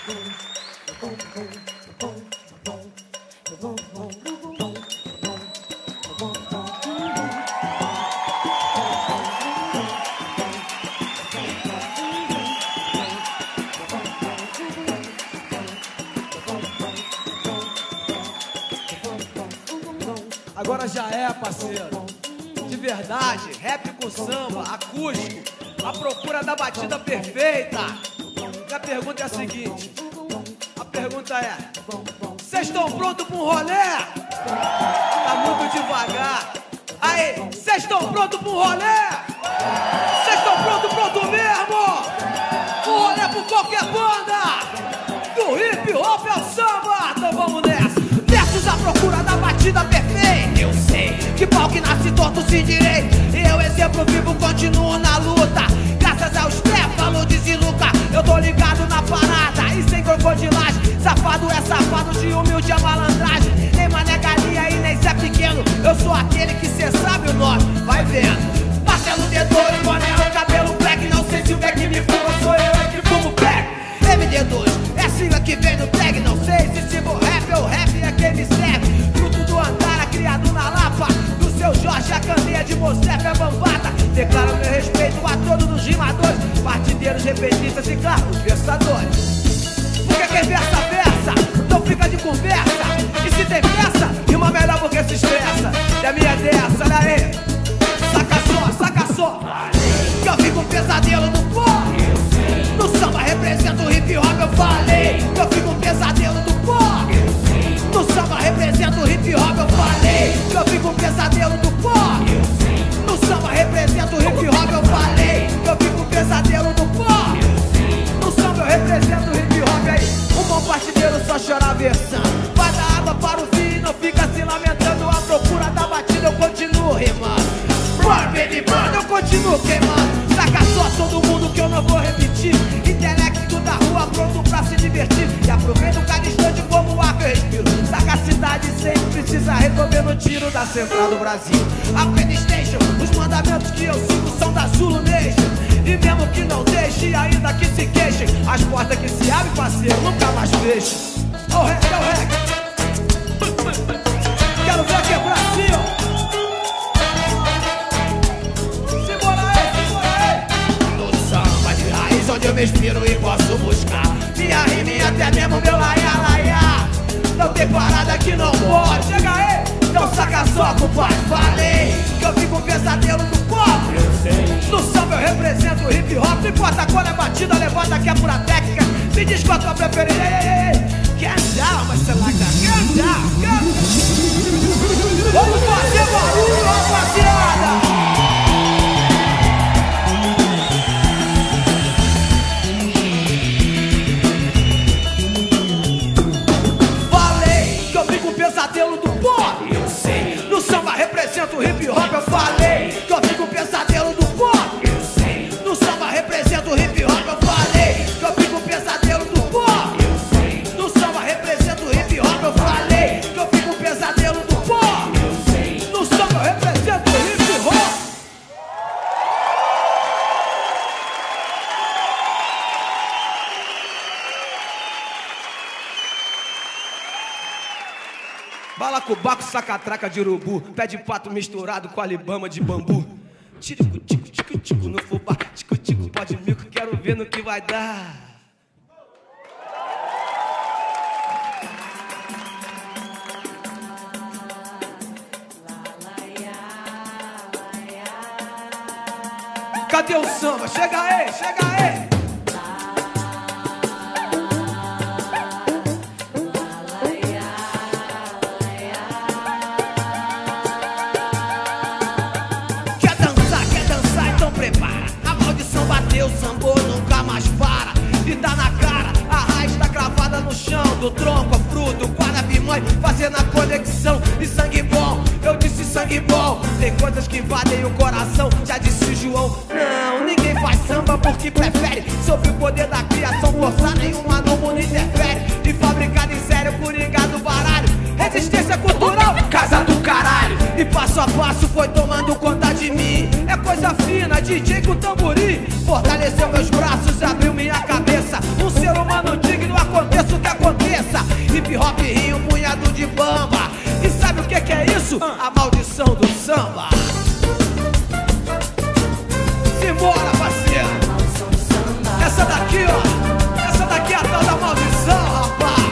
Agora já é, parceiro. De verdade, rap com samba, acústico, à procura da batida perfeita. E a pergunta é a seguinte: a pergunta é: vocês estão prontos para um rolê? Tá muito devagar. Aí, vocês estão prontos para um rolê? Vocês estão prontos pronto mesmo? Um rolê por qualquer banda. Do hip hop ao samba. Então vamos nessa. Versos à procura da batida perfeita. Eu sei que pau que nasce torto se endireita. E eu, exemplo vivo, continuo na luta. Graças ao Stefano de Ziluca, eu tô ligado na parada. E sem crocodilagem, safado é safado, de humilde a malandragem. Nem mané galinha e nem Zé Pequeno. Eu sou aquele que cê sabe o nome, vai vendo. Marcelo D2, boné, cabelo black. Não sei se o que me fuma, sou eu é que fumo black. MD2, é a sigla que vem no tag. Não sei se sigo rap ou rap é quem me serve. Fruto do Andara, criado na Lapa. Do seu Jorge, a candeia de Mocef é bambata. Declaro meu respeito a todos os rimadores, partideiros, repetistas e, claro, os versadores. Porque quem versa, versa, então fica de conversa. E se tem peça, rima melhor porque se estressa. E a minha é dessa, olha aí. Saca só. Que eu fico um pesadelo no pó. No samba represento o hip hop, eu falei. Que eu fico um pesadelo no pó. No samba represento o hip hop, eu falei. Que eu fico um pesadelo do pó. No samba represento o hip hop, eu falei. Que eu fico um pesadelo do pó. No samba eu represento o hip hop aí. Um bom partideiro só chora a versão. Vai dar água para o vinho, não fica se lamentando. À procura da batida eu continuo rimando. Burn, baby, burn, eu continuo queimando. Saca só todo mundo que eu não vou repetir. Intelecto da rua pronto pra se divertir. E aproveito cada instante como o ar que eu respiro. Sagacidade sempre precisa resolver no tiro da central do Brasil. A Playstation, os mandamentos que eu sigo são da Zulu Nation. E mesmo que não deixe, ainda que se queixem, as portas que se abrem, parceiro, nunca mais fecham. É o rec. Quero ver quebrar assim, ó. Onde eu me inspiro e posso buscar minha rima e até mesmo meu laia. Não tem parada que não pode. Chega aí, então saca só, compadre. Falei que eu fico um pesadelo do povo. No samba eu represento o hip hop. Não importa qual é a batida, levanta que é pura técnica. Me diz qual a tua preferida. Get down, mas você like that. Get down. Vamos fazer barulho, rapaziada. Pesadelo do pó, eu sei. No samba represento o hip hop, eu falei. Que eu fico pesadelo do pó, eu sei. No samba represento o hip hop, eu falei. Que eu fico pesadelo do pó, eu sei. No samba represento o hip hop, eu falei. Que eu fico pesadelo do pó, eu sei. No samba represento o hip hop. Balacobaco, sacatraca de urubu, pé de pato misturado com alibama de bambu. Tirico, tico, tico, tico no fubá, tico, tico, pode mico, quero ver no que vai dar. Cadê o samba? Chega aí, chega aí. Bateu, sambou, nunca mais para. E tá na cara, a raiz tá cravada no chão. Do tronco, a fruto, Guarabimãe, fazendo a conexão. E sangue bom, eu disse sangue bom. Tem coisas que invadem o coração, já disse o João. Não, ninguém faz samba porque prefere. Sob o poder da criação forçar, nenhuma no mundo interfere. E fabricado em sério, Coringa do baralho. Resistência cultural, casa do caralho. E passo a passo foi tomando conta de mim. É coisa fina, DJ com tamborim. Fortaleceu meus braços, abriu minha cabeça. Um ser humano digno acontece. isso, a maldição do samba. Simbora, parceiro. Essa daqui, ó. Essa daqui é a tal da maldição, rapaz.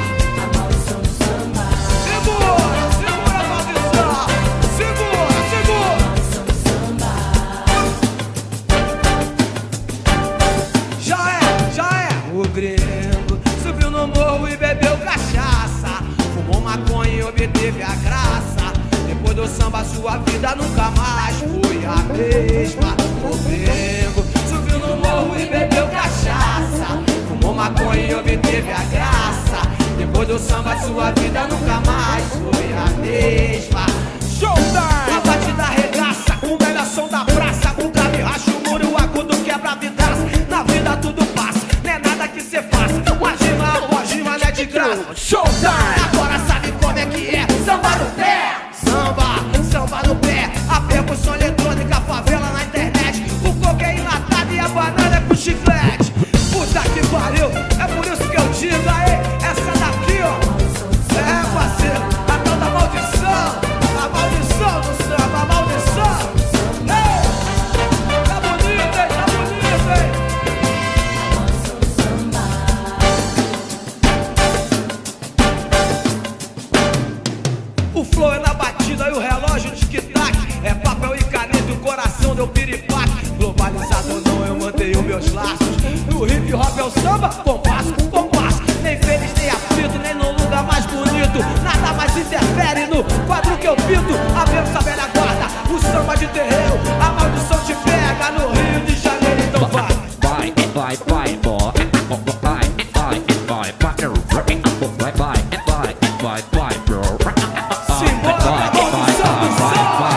Segura, segura a maldição. Segura, segura. Já é. O gringo subiu no morro e bebeu cachaça. Fumou maconha e obteve a graça. Depois do samba sua vida nunca mais foi a mesma. O gringo subiu no morro e bebeu cachaça. Fumou maconha e obteve a graça. Depois do samba sua vida nunca mais foi a mesma. Showtime! A batida arregaça, com o melhor som da praça. O grave racha o muro, o agudo quebra a vidraça. Na vida tudo passa, não é nada que cê faça. Uma rima não é de graça. Showtime! Agora sabe como é que é? Samba no pé! Samba no pé, a percussão eletrônica, a favela na internet. O coco é enlatado e a banana é com chiclete. Puta que pariu, é por isso que eu digo aí. Essa daqui, ó, é parceiro, a tal da maldição. A maldição do samba, a maldição. Ei, tá bonito, hein, tá bonito, hein. O flow é na batida e o relógio tic-tac. É papel e caneta e o coração deu piripaque. Globalizado ou não, eu mantenho meus laços. No hip hop é o samba, compasso com compasso. Nem feliz, nem aflito, nem no lugar mais bonito. Nada mais interfere no quadro que eu pinto. Abrindo a velha guarda, o samba de terreiro. A maldição te pega no Rio de Janeiro, então vai. Vai, boy. Vai, bro. Simbora, maldição do samba.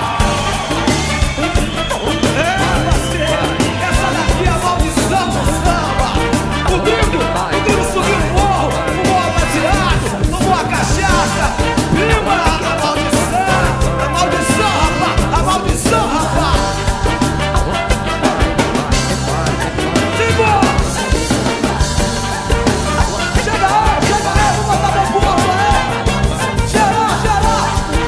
É, parceiro, essa daqui é a maldição do samba. O gringo subiu o morro, fumou a baseado, tomou a cachaça. Prima, a maldição, rapaz, a maldição, rapaz. Simbora. Chega aí, vou botar meu povo, né? Geral.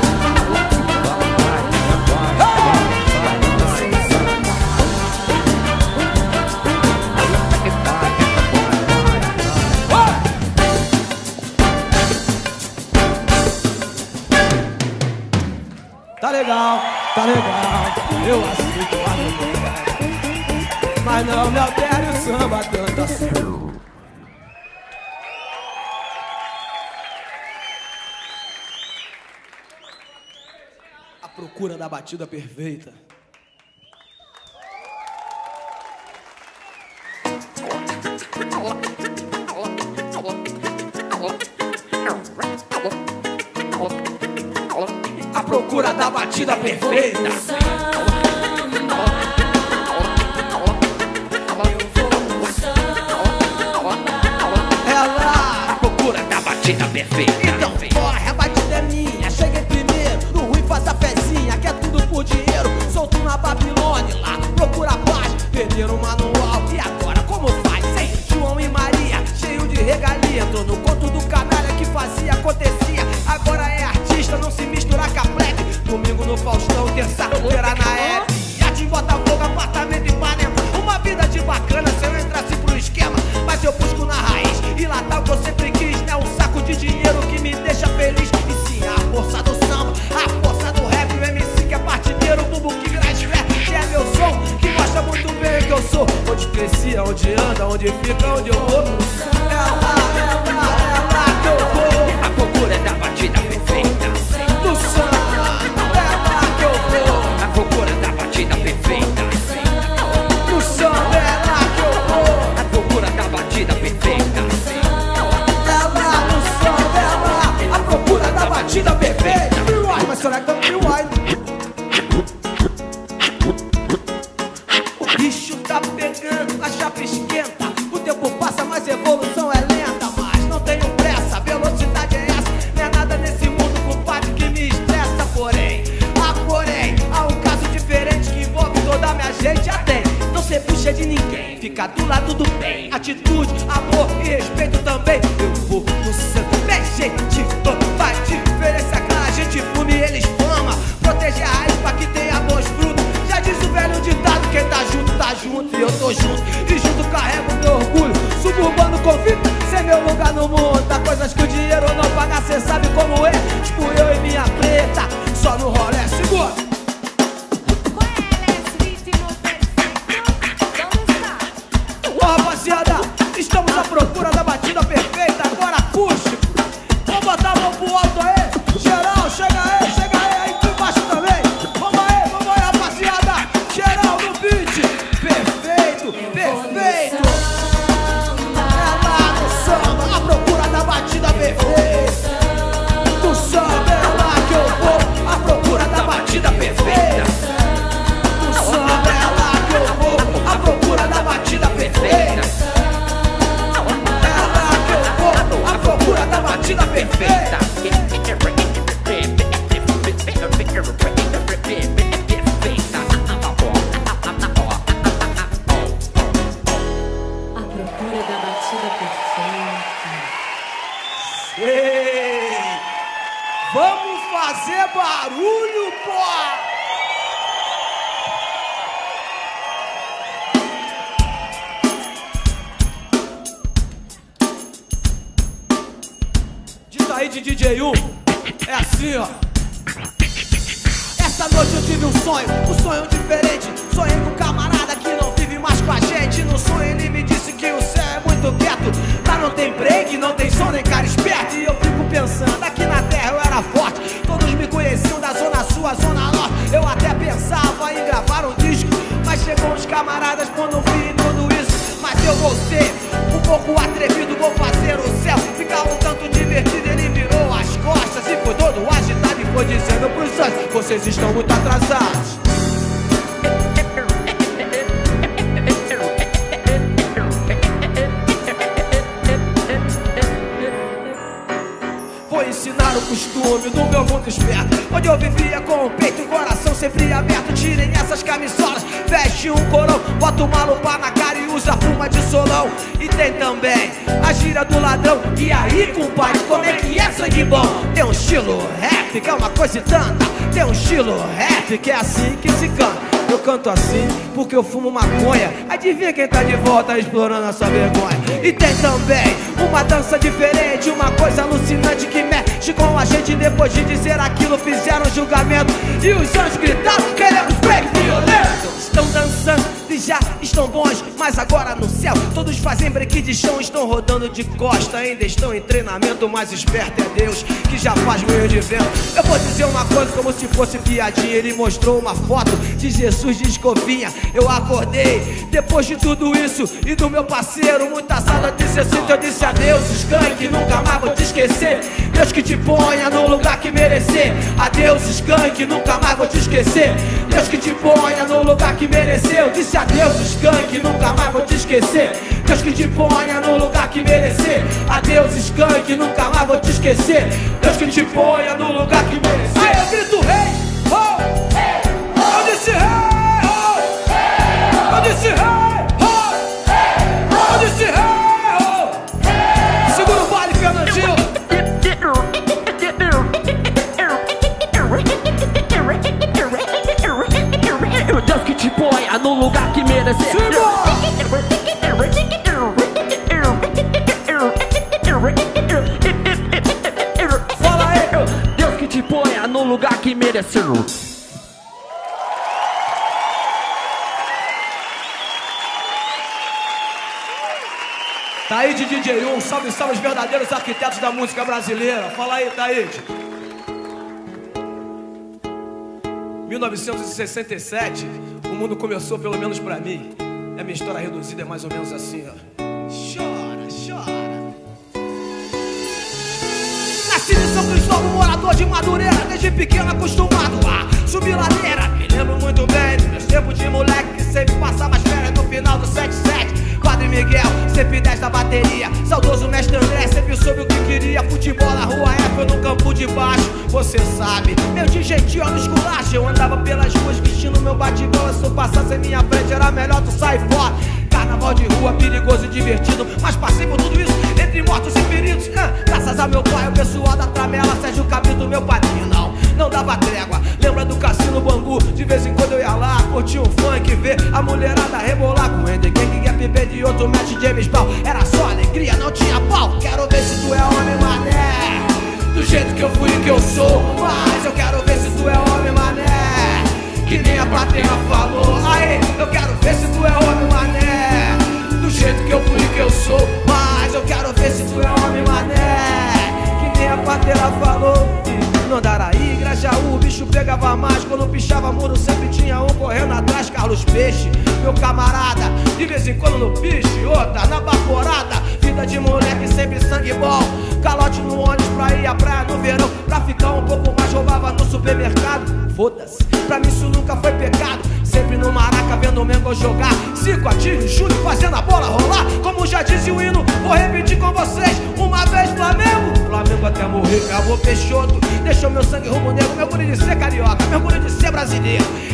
Tá legal, eu aceito a mulher, mas não me altere o samba tanto assim. A procura da batida perfeita. A procura da batida perfeita. Ela, a procura da batida perfeita. Então corre, a batida é minha. Cheguei primeiro, no ruim faz a pezinha. Quer tudo por dinheiro, solto na Babilônia. Lá procura paz, perderam o manual. E agora como faz, hein? João e Maria, cheio de regalia. Entrou no conto do canalha que fazia, acontecia. Agora é artista, não se mistura com a plebe. Domingo no Faustão, terça-feira na Hebe. E de Botafogo, apartamento em Ipanema. Uma vida de bacana se eu entrasse pro esquema. Mas eu busco na raiz, e lá tá o que eu sempre quis. Não é um saco de dinheiro que me deixa feliz. E sim, a força do samba, a força do rap. O MC que é partideiro, o bumbo que vira rap. Que é meu som, que mostra muito bem o que eu sou. Onde cresci, onde anda, onde fica, onde eu vou. Ela que eu vou. A procura é da batida perfeita. Do samba, ela que eu vou. A procura da batida perfeita. Do samba, ela que eu vou. A procura da batida perfeita. Ela do samba, ela. A procura da batida perfeita. Rewind, mas será que não rewind? O bicho tá pegando, a chapa esquenta. O tempo passa, mas a evolução é lenta. Mas não tenho pressa, velocidade é essa. Não é nada nesse mundo, compadre, que me estressa. Porém, há um caso diferente que envolve toda a minha gente. Já tem, não ser puxa de ninguém. Fica do lado do bem, atitude, amor e respeito também. Eu vou no santo, bem gente, vai diferença clara. A gente fume e eles fumam. fazer barulho, pô! Diz aí de DJ1, é assim, ó. Essa noite eu tive um sonho diferente. Sonhei com um camarada que não vive mais com a gente. No sonho ele me disse que o céu é muito quieto. Lá não tem break, não tem som nem cara esperto. E eu fico pensando, aqui na terra eu era forte. Todos me conheciam da zona sul, a zona norte. Eu até pensava em gravar um disco, mas chegou uns camaradas quando eu vi tudo isso. Mas eu vou ser um pouco atrevido, vou fazer o céu ficar um tanto divertido. Ele virou as costas e foi todo agitado e foi dizendo pros anjos: vocês estão muito atrasados. Vou ensinar o costume do meu mundo esperto, onde eu vivia com o peito e o coração sempre aberto. Tirem essas camisolas, veste um corão, bota uma lupa na cara e usa fuma de solão. E tem também a gíria do ladrão. E aí, compadre, como é que é sangue bom? Tem um estilo rap que é uma coisa e tanta. Tem um estilo rap que é assim que se canta. Eu canto assim porque eu fumo maconha. Adivinha quem tá de volta explorando essa vergonha. E tem também uma dança diferente, uma coisa alucinante que mexe com a gente. Depois de dizer aquilo fizeram julgamento e os anjos gritaram: queremos break violento. Estão dançando e já estão bons, mas agora no céu todos fazem break de chão. Estão rodando de costa, ainda estão em treinamento. Mais esperto é Deus que já faz meio de vento. Eu vou dizer uma coisa como se fosse piadinha. Ele mostrou uma foto de Jesus de escovinha. Eu acordei depois de tudo isso e do meu parceiro muita sala de 60. Eu disse adeus, Skank, nunca mais vou te esquecer. Deus que te ponha no lugar que merecer. Adeus, Skank, nunca mais vou te esquecer. Deus que te ponha no lugar que mereceu. Disse adeus, Skank, nunca mais vou te esquecer. Deus que te ponha no lugar que merecer. Adeus, Skank, nunca mais vou te esquecer. Deus que te ponha no lugar que merecer. Aí eu grito hey, ho, hey, ho. Eu disse hey, ho, hey, ho. Eu disse hey, ho, hey, ho. Eu disse hey, ho, hey, ho. Segura o baile, Fernandinho. Deus que te ponha no lugar que merecer. Fala aí. Deus que te ponha no lugar que mereceu. Tá aí de DJ1, salve, salve os verdadeiros arquitetos da música brasileira. Fala aí, Taíde. 1967, o mundo começou, pelo menos pra mim. A minha história reduzida é mais ou menos assim, ó. Chora, chora. Nasci de São Cristóvão, morador de Madureira. Desde pequeno acostumado a subir ladeira. Me lembro muito bem dos meus tempos de moleque, que sempre passava as férias no final do 77. Padre Miguel, sempre 10 da bateria. Saudoso mestre André, sempre soube o que queria. Futebol na rua F, no campo de baixo. Você sabe, meu de jeitinho no esculacho. Eu andava pelas ruas vestindo meu bate-bola. Se eu passasse em minha frente era melhor tu sair fora. Carnaval de rua, perigoso e divertido. Mas passei por tudo isso, entre mortos e feridos. Graças a meu pai, o pessoal da Tramela, Sérgio Cabrito, meu padrinho. Não dava trégua. Lembra do Cassino Bangu? De vez em quando eu ia lá, curtir um funk, ver a mulherada rebolar com Ender Gang, Gap Band e outro match James Brown. Era só alegria, não tinha pau. Quero ver se tu é homem, mané, do jeito que eu fui e que eu sou. Mas eu quero ver se tu é homem, mané, que nem a plateia falou. Aí, eu quero ver se tu é homem, mané, do jeito que eu fui e que eu sou. Mas eu quero ver se tu é homem, mané, que nem a plateia falou. No Andaraí, Grajaú, o bicho pegava mais. Quando pichava muro sempre tinha um correndo atrás. Carlos Peixe, meu camarada, de vez em quando no piche, outra na baforada. Vida de moleque, sempre sangue bom. Calote no ônibus pra ir à praia no verão. Pra ficar um pouco mais, roubava no supermercado. Foda-se, pra mim isso nunca foi pecado. Sempre no Maraca vendo o Mengo jogar. Zico, Atílio, Júlio fazendo a bola rolar. Como já disse o hino, vou repetir com vocês. Uma vez Flamengo, Flamengo até morrer. Acabou Peixoto, deixou meu sangue rumo negro. Meu orgulho de ser carioca, meu orgulho de ser brasileiro.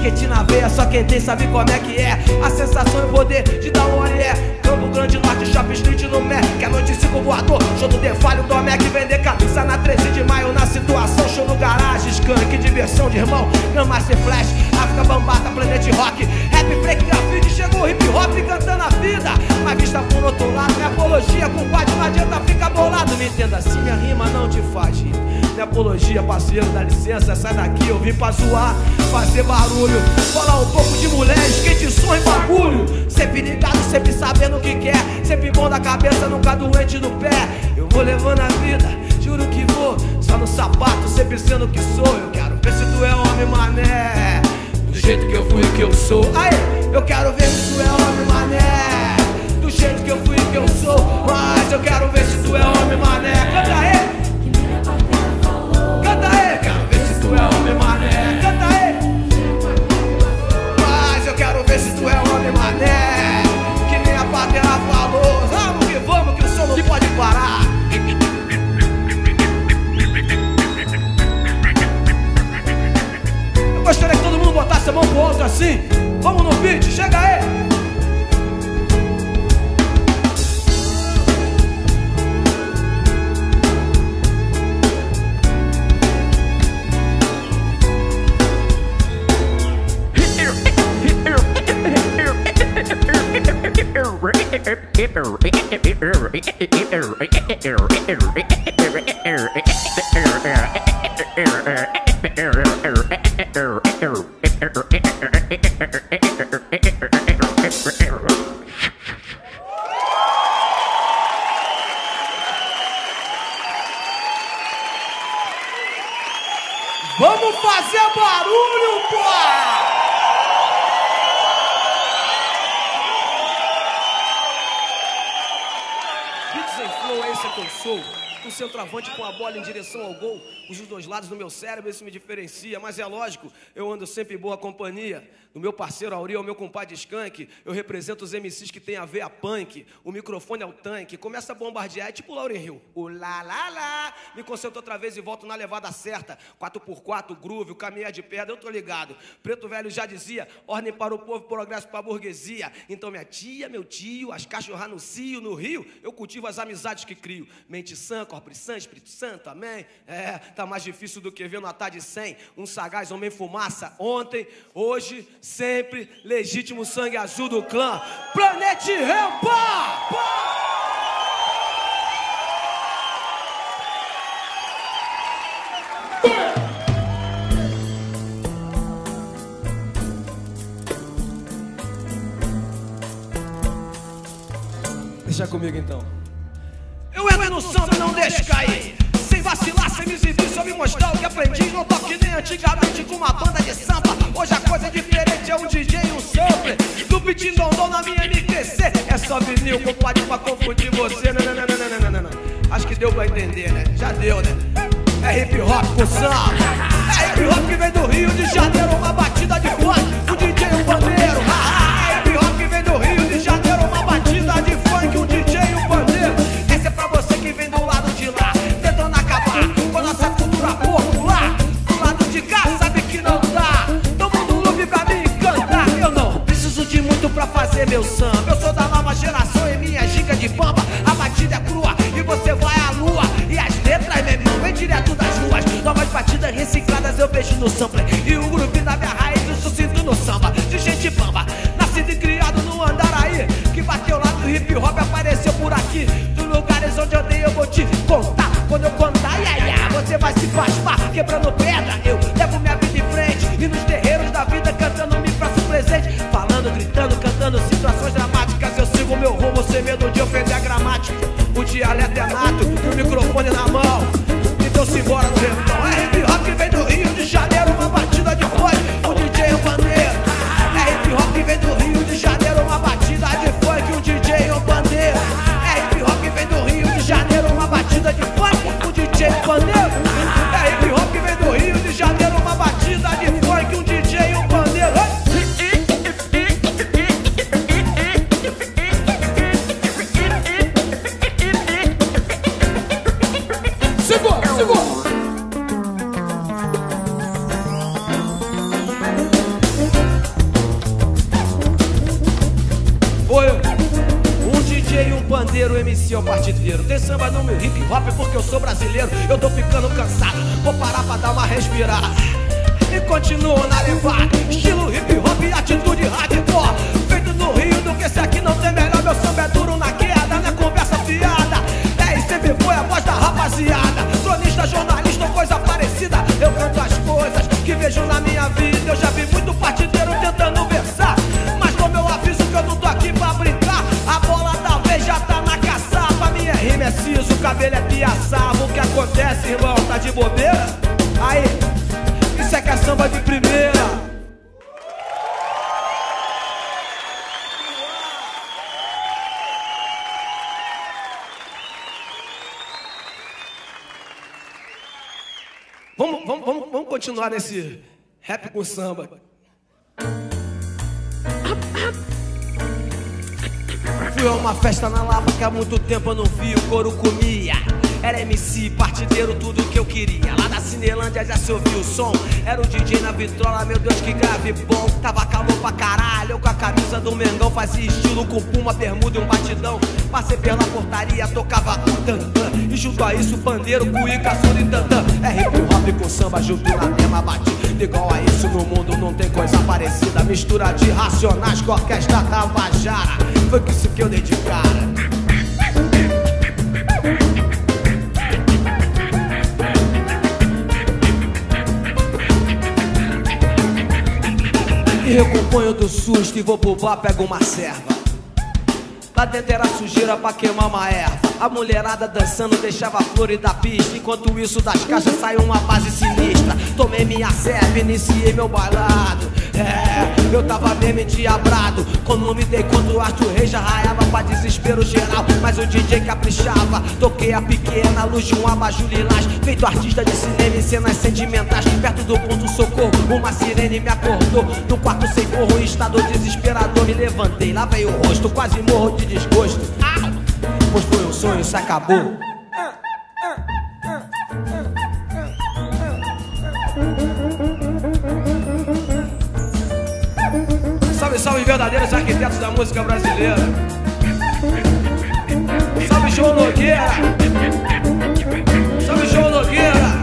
basquete na veia, só quem tem sabe como é que é. A sensação e o poder de dar um olé. Campo Grande Norte, Shopping Street no Mac. Que a noite cinco voador, show do Defalho, do Mac. Vender camisa na 13 de maio, na situação. Show no garagem, skunk, diversão de irmão. Grandmaster Flash, África Bambata, Planet Rock. Rap, break, grafite, chegou o hip hop cantando a vida. Mas vista por outro lado, minha apologia, compadre, não adianta ficar bolado. Me entenda assim, minha rima não te faz rir. Minha apologia, parceiro, dá licença, sai daqui, eu vim pra zoar, fazer barulho, falar um pouco de mulher, skate, som e bagulho. Sempre ligado, sempre sabendo o que quer, sempre bom da cabeça, nunca doente do pé. Eu vou levando a vida, juro que vou, só no sapato, sempre sendo o que sou. Eu quero ver se tu é homem, mané, do jeito que eu fui e que eu sou. Aí, eu quero ver se tu é homem, mané, do jeito que eu fui e que eu sou. Mas eu quero ver se tu é homem, mané. Canta aí! Canta aí, quero ver se tu é homem, mané. Canta aí. Mas eu quero ver se tu é homem, mané. Que nem a Pantera falou. Vamos que o som não pode parar. Eu gostaria que todo mundo botasse a mão pro outro assim. Vamos no beat, chega aí. Vamos fazer barulho, pô! É que eu sou um centroavante com a bola em direção ao gol. Os dois lados do meu cérebro, isso me diferencia. Mas é lógico, eu ando sempre em boa companhia. Do meu parceiro Auri, ao meu compadre Skank. Eu represento os MCs que tem a ver a punk. O microfone é o tanque. Começa a bombardear, é tipo Lauryn Hill. O lá, lá, lá. Me concentro outra vez e volto na levada certa. 4x4, groove, o caminho é de pedra, eu tô ligado. Preto Velho já dizia, ordem para o povo, progresso para a burguesia. Então minha tia, meu tio, as cachorras no cio, no Rio, eu cultivo as amizades que crio. Mente sã, corpo sã, Espírito Santo, amém? É, tá mais difícil do que ver no Atá de 100. Um sagaz, homem fumaça, ontem, hoje, sempre, legítimo sangue azul do clã. Planet Rampa! Deixa comigo então. Eu entro no samba e não deixo cair. Sem vacilar, sem me exibir, só me mostrar o que aprendi. Não toque nem antigamente com uma banda de samba. Hoje a coisa é diferente, é um DJ e um sampler. Do beat dondom na minha MPC. É só vinil, compadre, pra confundir você. Não. Acho que deu pra entender, né? Já deu, né? É hip hop com samba. É hip hop que vem do Rio de Janeiro. Uma batida de funk, um DJ e um bandeiro. É hip hop que vem do Rio de Janeiro. Uma batida de funk, um DJ e um bandeiro. Essa é pra você que vem do lado de lá, tentando acabar com a nossa cultura popular. Do lado de cá sabe que não dá. Todo mundo ouve pra me encantar. Eu não preciso de muito pra fazer meu samba. Eu sou da nova geração e minha giga de bamba. A batida é crua e você vai à lua. E as letras, meu irmão, vem direto das ruas. Novas batidas recicladas eu vejo no sampler. E o grupo da minha raiz eu sinto no samba. De gente bamba, nascido e criado no Andaraí, que bateu lá do hip hop, apareceu por aqui. Dos lugares onde eu dei eu vou te contar. Quando eu contar, você vai se pasmar. Quebrando pedra, eu levo minha vida em frente. E nos terreiros da vida cantando me faço presente. Falando, gritando, cantando situações dramáticas. Eu sigo meu rumo sem medo de ofender a gramática. O dialeto é nato, o microfone na mão. Então se embora no refrão. É hip hop que vem do Rio de Janeiro, uma batida MC é o partideiro. Tem samba no meu hip hop porque eu sou brasileiro. Eu tô ficando cansado, vou parar pra dar uma respirada. E continuo na levada, estilo hip hop e atitude hardcore. Feito no Rio, do que esse aqui não tem melhor. Meu samba é duro na queda, não é conversa fiada. É, e sempre foi a voz da rapaziada. Cronista, jornalista ou coisa parecida. Eu canto as coisas que vejo na minha vida. Eu já vi muito partideiro tentando versar, mas como eu aviso que eu não tô aqui pra brincar, a bola da vez já tá na caçapa. Minha rima é siso, o cabelo é piaçava. O que acontece, irmão? Tá de bobeira? Aí, isso é que é samba de primeira. Vamos continuar nesse rap com samba. Fui a uma festa na Lapa que há muito tempo eu não vi, o couro comia. Era MC, partideiro, tudo que eu queria. Lá na Cinelândia já se ouvia o som. Era o DJ na vitrola, meu Deus que grave bom. Tava calor pra caralho, eu com a camisa do Mengão fazia estilo com puma, bermuda e um batidão. Passei pela portaria, tocava o tantã. E junto a isso, pandeiro, cuíca, surdo e tantã. É hip hop com samba junto na mesma batida. Igual a isso no mundo não tem coisa parecida. Mistura de Racionais com a orquestra Tabajara. Foi com isso que eu dei de cara. E recomponho do susto e vou pro bar, pego uma serva. Lá dentro era sujeira pra queimar uma erva. A mulherada dançando deixava a flor da pista. Enquanto isso das caixas saiu uma base sinistra. Tomei minha serva, iniciei meu bailado. É, eu tava mesmo endiabrado. Quando me dei conta o Arthur Reis já raiava pra desespero geral. Mas o DJ caprichava. Toquei a pequena luz de um abajur lilás. Feito artista de cinema em cenas sentimentais. Perto do ponto socorro, uma sirene me acordou. No quarto sem forro, em estado desesperador. Me levantei, lavei o rosto, quase morro de desgosto. Pois foi um sonho, isso acabou. Salve, salve, verdadeiros arquitetos da música brasileira. Salve, João Nogueira. Salve, João Nogueira.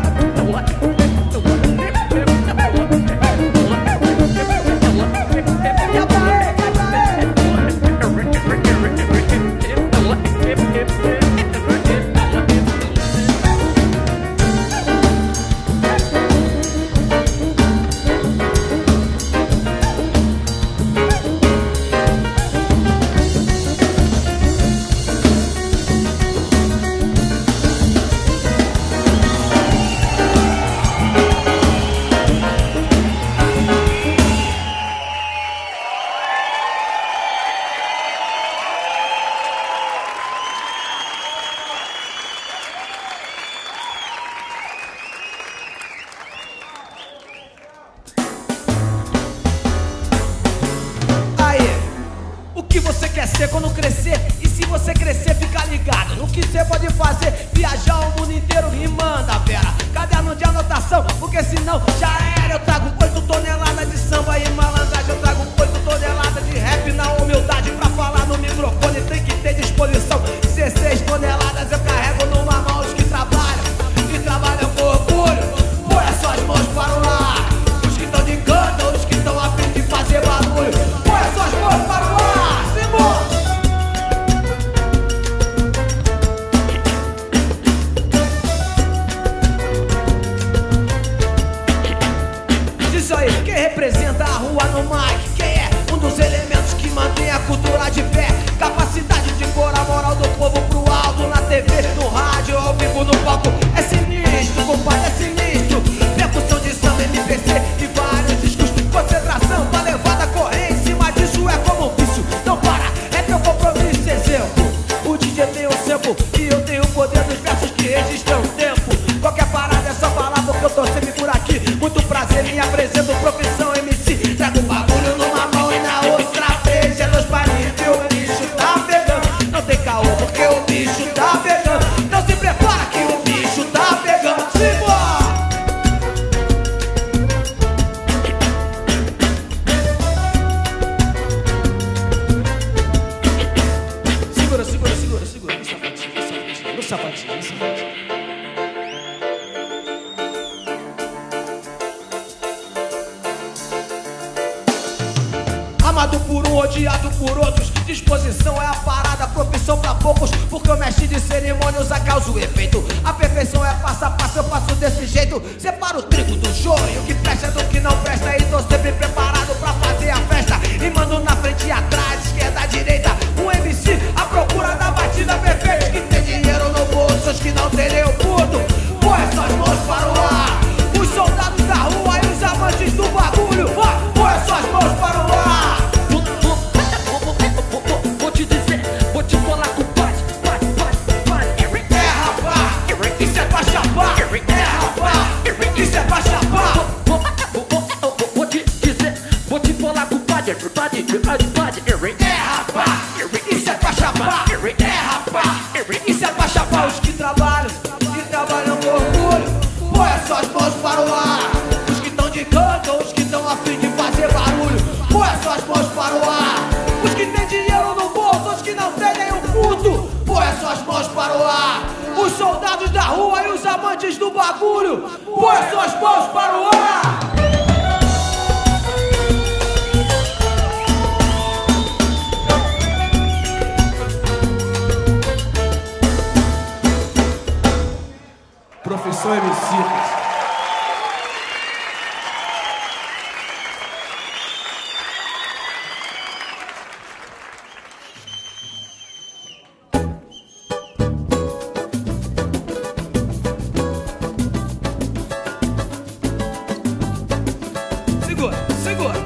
Quando crescer, e se você crescer, fica ligado no que você pode fazer, viajar o mundo inteiro rimando a vera, caderno de anotação, porque senão já era. Eu trago 8 toneladas de samba e malandragem, eu trago 8 toneladas de rap na humildade. Pra falar no microfone tem que ter disposição. 16 toneladas eu carrego numa mão. Os que trabalham com orgulho, põe as suas mãos para o ar. Os que estão de canto, os que estão a fim de fazer barulho, põe as suas mãos para o ar. Simão! Quem representa a rua no mic? Quem é um dos elementos que mantém a cultura de pé? Capacidade de pôr a moral do povo pro alto. Na TV, no rádio, ao vivo, no palco. É sinistro, compadre, é sinistro. Percussão de samba, MPC e vários discos. Concentração pra levar da corrente. Em cima disso é como um vício. Não para, é teu compromisso, exemplo. O DJ tem um sample e eu tenho o poder dos versos que registram o tempo. Qualquer parada é só falar porque eu tô sempre por aqui. Muito prazer, me apresento, profissão MC. Trago bagulho numa mão e na outra vez. É dois palhinhos que o bicho tá pegando. Não tem caô porque o bicho tá pegando. Então se prepara que o bicho tá pegando. Simbora! Segura. Amado por um, odiado por outros. Disposição é a parada, profissão pra poucos. Porque o mestre de cerimônia usa causa o efeito. A perfeição é passo a passo, eu faço desse jeito. Separa o trigo do joio, o que presta do que não presta. E tô sempre preparado pra fazer a festa. E mando na frente e atrás, esquerda, direita. Um MC à procura da batida perfeita. Que tem dinheiro no bolso, os que não tem nem o puto. Põe suas mãos para o ar. Os soldados da rua e os amantes do bagulho. Põe suas mãos para o ar. Vou te dizer, vou te falar com paz. É rapaz, isso é pra chapar. É rapaz, isso é pra chapar. Vou te dizer, vou te falar com paz. É rapaz, isso é pra chapar. É rapaz, isso é pra chapar. Os que trabalham com orgulho, põe as suas mãos para o ar. Os que estão de canto, os que estão a fim de fazer barulho, põe as suas mãos para o ar. Os que têm dinheiro no bolso, os que não têm nem um puto, põe as suas mãos para o ar. Os soldados da rua e os amantes do bagulho, põe as suas mãos para o ar. Profissão MC. Segura, segura.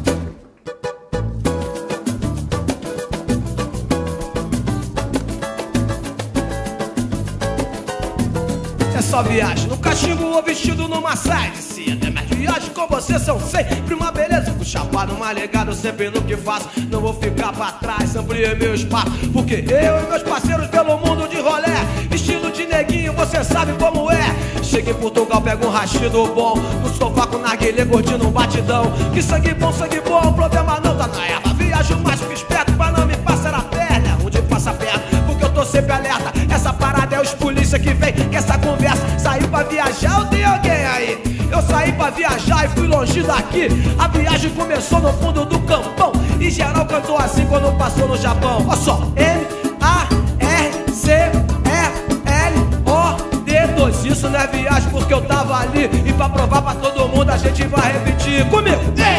É só viagem no cachimbo ou vestido numa saia de seda. Minhas viagens com você são sempre uma beleza. Fui chapado, mais ligado sempre no que faço. Não vou ficar pra trás, sempre é meu espaço. Porque eu e meus parceiros pelo mundo de rolé, estilo de neguinho, você sabe como é. Chega em Portugal, pega um rachido bom, no sofá com narguilé, curtindo um batidão. Que sangue bom, o problema não tá na erva. Viajo mais que esperto pra não me passar a perna. Onde passa perto, porque eu tô sempre alerta. Essa parada é os polícia que vem com essa conversa. Saí pra viajar ou tem alguém aí? Eu saí pra viajar e fui longe daqui. A viagem começou no fundo do campão e geral cantou assim quando passou no Japão. Olha só, M-A-R-C-E-L-O-D-2. Isso não é viagem porque eu tava ali. E pra provar pra todo mundo a gente vai repetir comigo.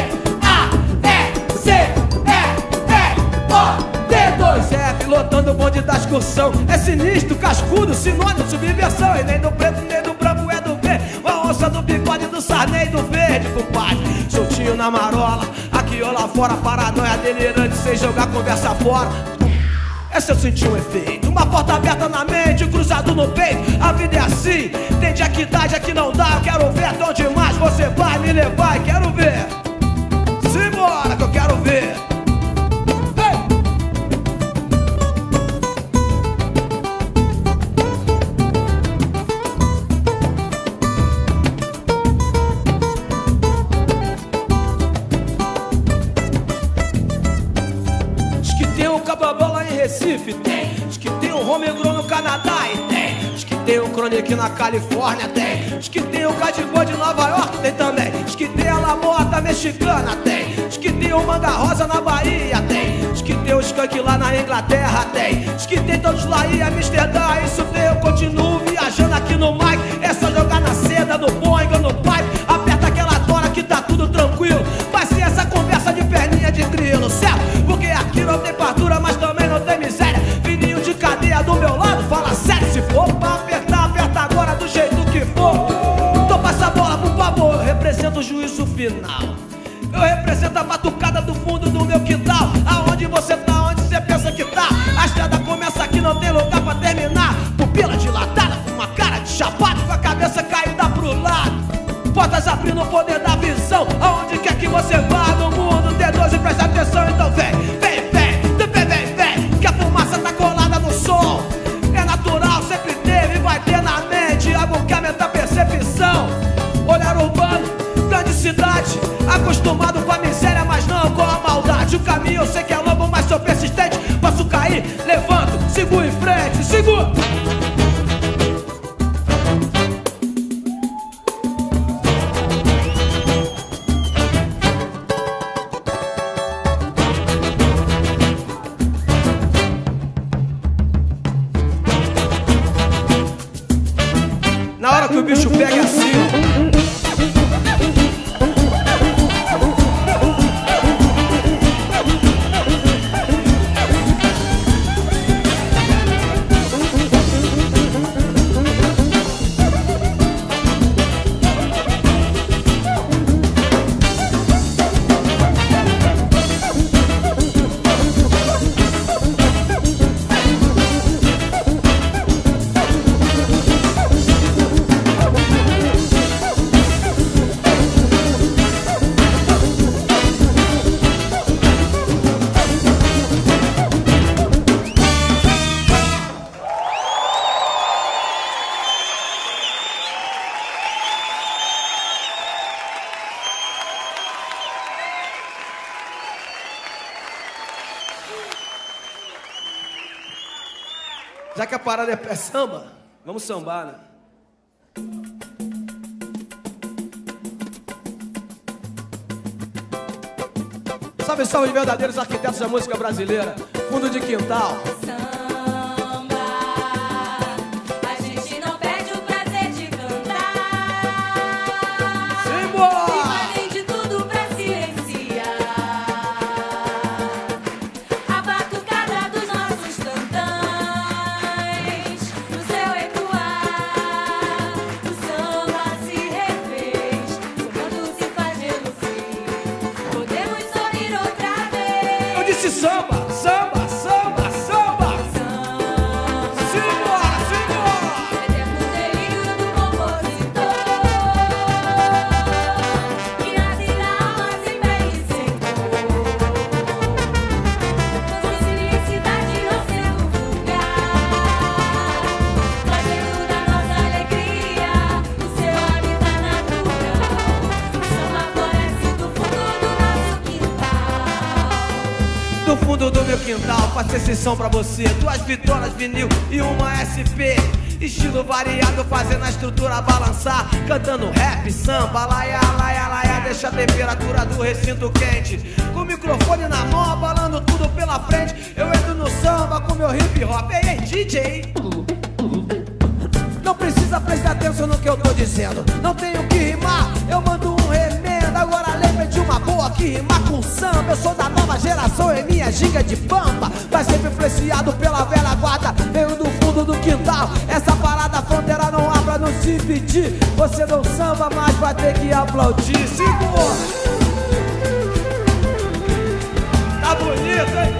M-A-R-C-E-L-O-D-2. Pilotando o bonde da excursão. É sinistro, cascudo, sinônimo de subversão. E nem do preto, nem do branco é do B. A onça do bigode, do sarney, do verde, compadre. Soltinho na marola, aqui ou lá fora. Paranoia delirante, sem jogar conversa fora. É se eu sentir um efeito, uma porta aberta na mente, cruzado no peito. A vida é assim, tem dia que dá, dia que não dá. Eu quero ver até onde mais você vai me levar. E quero ver, simbora que eu quero ver. Recife, tem. Diz que tem um Homegrown no Canadá e tem. Diz que tem um Chronic na Califórnia, tem. Diz que tem um Cadibô de Nova York, tem também. Diz que tem a Lamota mexicana, tem. Diz que tem o Manga Rosa na Bahia, tem. Diz que tem o Skunk lá na Inglaterra, tem. Diz que tem todos lá em Amsterdã, isso tem. Eu continuo viajando aqui no mic. É só jogar na seda, no Boeing ou no pipe. Aperta aquela tora que tá tudo tranquilo. Vai ser essa conversa de perninha de grilo, certo? Porque aqui não tem fartura, mas também não tem miséria. Fininho de cadeia do meu lado, fala sério. Se for pra apertar, aperta agora do jeito que for. Toma essa bola, por favor. Eu represento o juízo final. Eu represento a batucada do fundo do meu quintal. Aonde você tá, onde você pensa que tá. A estrada começa aqui, não tem lugar pra terminar. Pupila dilatada, com uma cara de chapado, com a cabeça caída pro lado. Portas abrindo o poder da visão. Aonde quer que você vá no mundo, D12, presta atenção. Então vem, vem, vem, vem, vem, vem. Que a fumaça tá colada no som. É natural, sempre teve e vai ter na mente. Abocamento da percepção. Olhar urbano, grande cidade. Acostumado com a miséria, mas não com a maldade. O caminho eu sei que é longo, mas sou persistente. Posso cair, levanto, sigo em frente, sigo. Já que a parada é samba, vamos sambar, né? Salve, salve, verdadeiros arquitetos da música brasileira. Fundo de quintal. Samba, a gente não perde o prazer de cantar. Simbora! E fazem de tudo pra silenciar a batucada dos nossos tantãs. No seu ecoar, o samba se refez. Quando se faz reluzir, podemos sorrir outra vez. Eu disse samba, samba, samba, samba. Simbora, simbora! Eterno delírio do compositor, que nasce na alma sem pé e sem cor. Com simplicidade não sendo vulgar, trazendo da nossa alegria o seu habitat natural. O samba floresce do fundo do nosso quintal. Do fundo do meu quintal, faço esse som pra você. 2 vitrolas vinil e uma SP. Estilo variado, fazendo a estrutura balançar. Cantando rap, samba, laia, laia, laia. Deixa a temperatura do recinto quente. Com o microfone na mão, abalando tudo pela frente. Eu entro no samba com meu hip hop. Ei, ei, DJ! Não precisa prestar atenção no que eu tô dizendo. Não tenho que rimar, eu mando um remendo. Agora lembra de uma boa que rimar com samba. Eu sou da nova geração, é minha giga de pampa. Mas sempre influenciado pela velha guarda. Venho do fundo do quintal. Essa parada fronteira não há pra não se pedir. Você não samba, mas vai ter que aplaudir. Segura! Tá bonito, hein?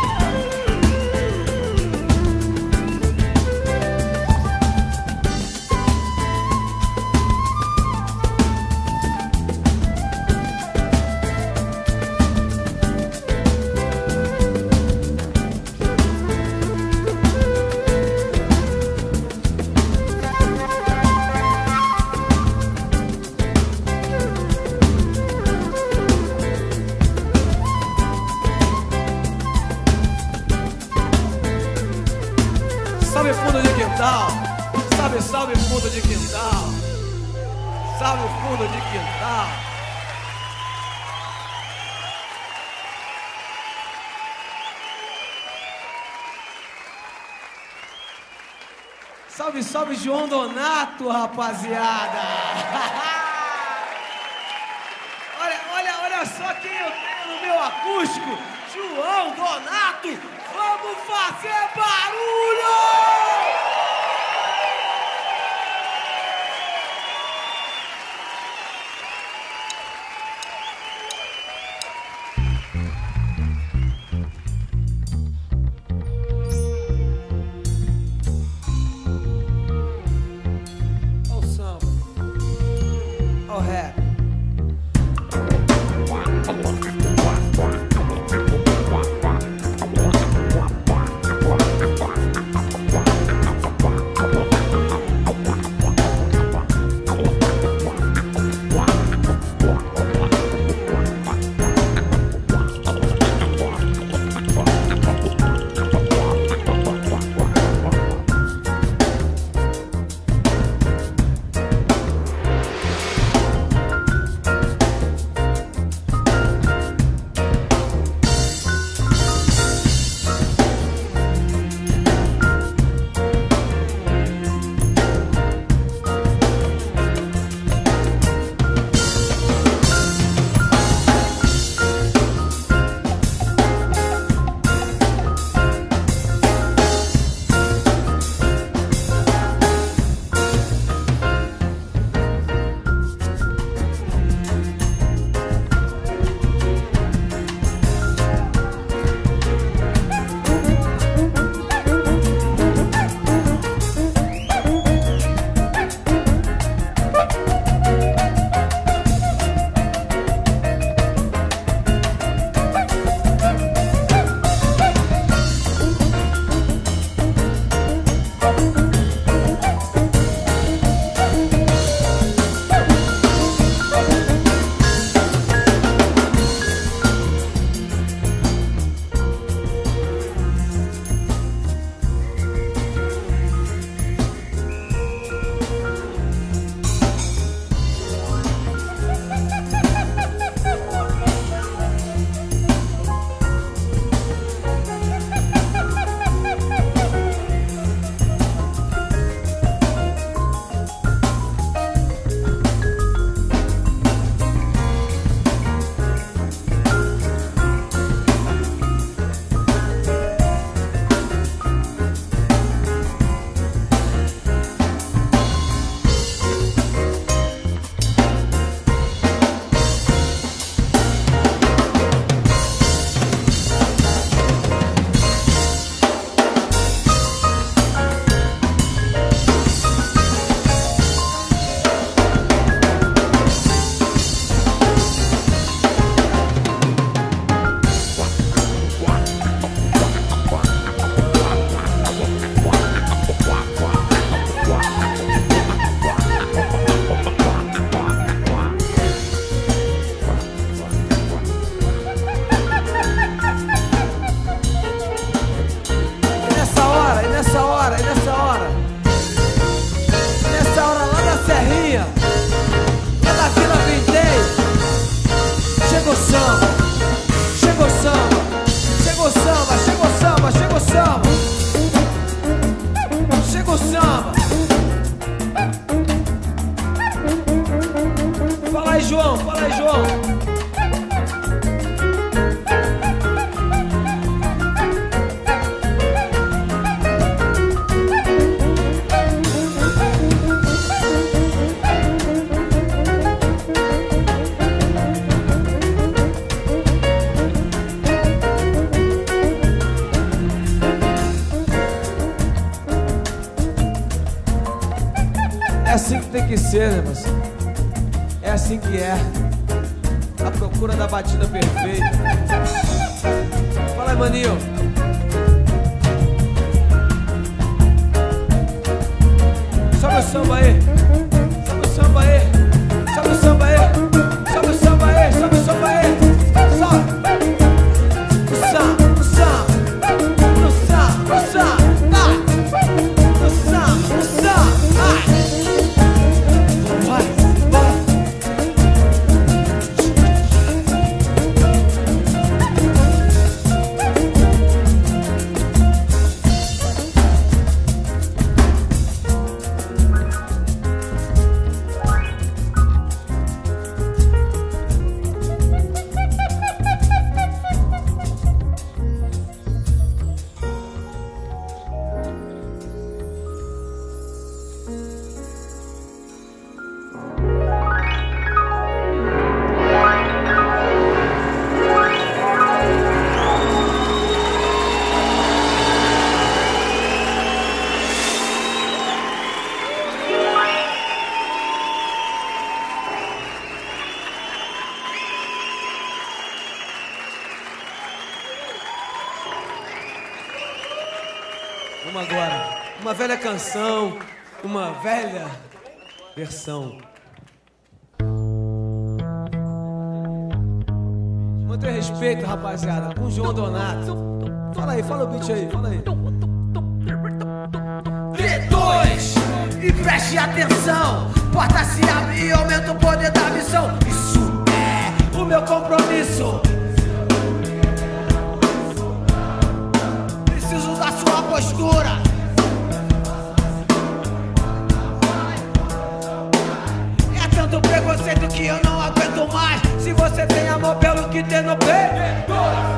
Salve fundo de quintal, salve, salve fundo de quintal, salve fundo de quintal. Salve, salve João Donato, rapaziada. Olha só quem eu tenho no meu acústico, João Donato. Vamos fazer barulho! Olha o samba, olha o rap. aí, João, fala aí, João. É assim que tem que ser, né, moço? É assim que é. A procura da batida perfeita. Fala aí, maninho. Sobe o samba aí. Sobe o samba aí. Sobe o samba aí. Sobe o samba aí. Sobe o samba aí. Sobe. O samba, o samba. O samba, o samba. Ai. O samba, o samba. Ai. Vamos agora, uma velha canção, uma velha versão. Mantenha respeito, rapaziada, com o João Donato. Fala aí, fala o beat aí, fala aí. 3, 2, e preste atenção. Porta se abre e aumenta o poder da missão. Isso é o meu compromisso. Preciso da sua postura. É tanto preconceito que eu não aguento mais. Se você tem amor pelo que tem no peito,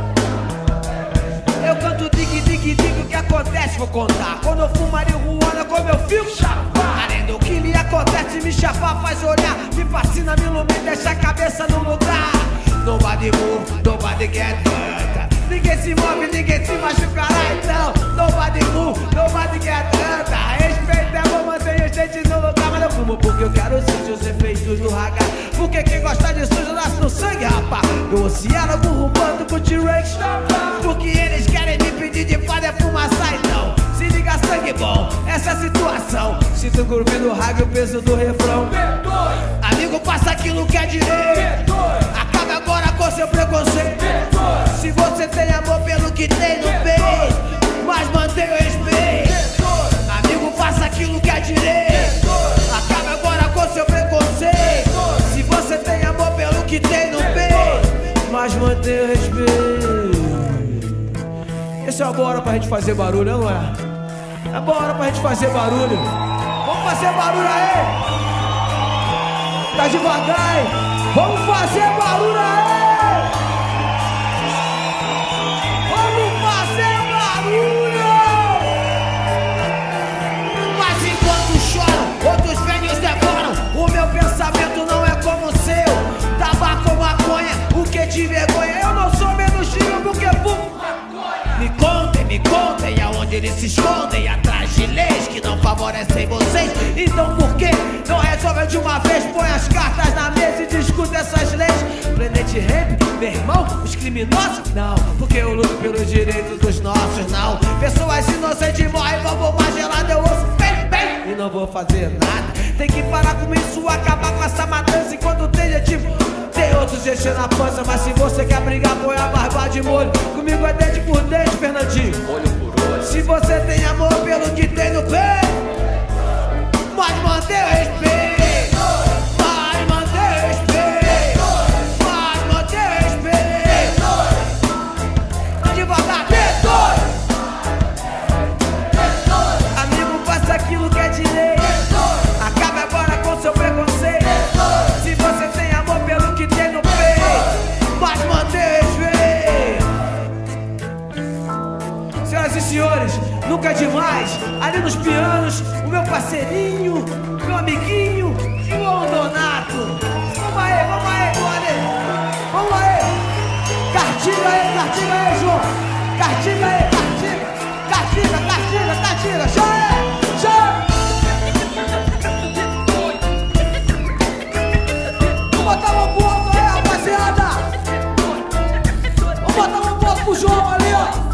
eu canto dig, dig, dig, o que acontece vou contar. Quando eu fumo marihuana, como eu fico chapado. Além do que lhe acontece, me chapar faz olhar. Me fascina, me ilumina, deixa a cabeça no lugar. Nobody move, nobody get hurt. Ninguém se move, ninguém se machucará então. Nobody move, nobody get hurt. Respeito é bom, mantenha a gente no lugar. Mas eu fumo porque eu quero sentir os efeitos do raga. Porque quem gosta de sujo nasce no sangue, rapá. Do oceano rumando com o T-Rex. Porque eles querem me pedir de fazer fumaça então. Se liga, sangue bom, essa é a situação. Sinto o groove do raga e o peso do refrão. Amigo, faça aquilo que é direito. Acabe agora com seu preconceito. Se você tem amor pelo que tem no peito, mas mantenha o respeito. Amigo, faça aquilo que é direito. Acabe agora com seu preconceito. Se você tem amor pelo que tem no peito, mas mantenha o respeito. Esse é uma boa hora pra gente fazer barulho, não é? É boa hora pra gente fazer barulho. Vamos fazer barulho aí. Tá devagar, hein? Vamos fazer barulho aí. Vamos fazer barulho. Mas enquanto choram, outros velhos devoram. O meu pensamento não é como o seu. Tabaco, maconha, o que te vergonha. Eu não sou menos digno porque fumo. Me contem aonde eles se escondem. Atrás de leis que não favorecem vocês. Então por que não resolve de uma vez? Põe as cartas na mesa e discute essas leis. Planet Ramp, meu irmão, os criminosos? Não, porque eu luto pelos direitos dos nossos, não. Pessoas inocentes morrem, vão bombar gelada, eu ouço bem, bem. E não vou fazer nada. Tem que parar com isso, acabar com essa matança. Enquanto tem jeitinho, tem outros enchendo na pança. Mas se você quer brigar, põe a barba de molho. Comigo é dente por dente, Fernandinho. Olho por olho. Se você tem amor pelo que tem no peito, mas mantenha o respeito. Mas mantenha o respeito. Mas mantenha o respeito. Devagar, amigo, faça aquilo que é direito. Acabe agora com seu preconceito. Se você tem amor toca demais. Ali nos pianos, o meu parceirinho, meu amiguinho, João Donato. Vamos aí, brother. Vamos aí. Cartiga aí, João. Cartiga aí. Já. Vamos botar uma pro alto aí, rapaziada. Vamos botar uma pro alto pro João ali, ó.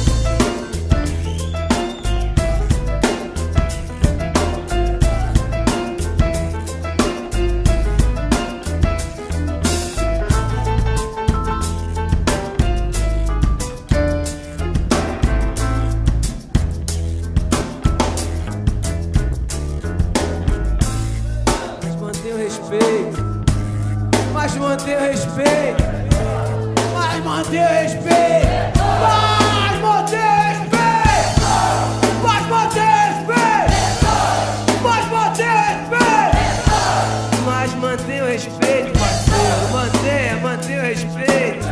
Mas mantenha o respeito. Mas mantenha o respeito. Mas mantenha o respeito. Mas mantenha o respeito. Mas mantenha o respeito. Mas mantenha o respeito, parceiro. Mantenha o respeito.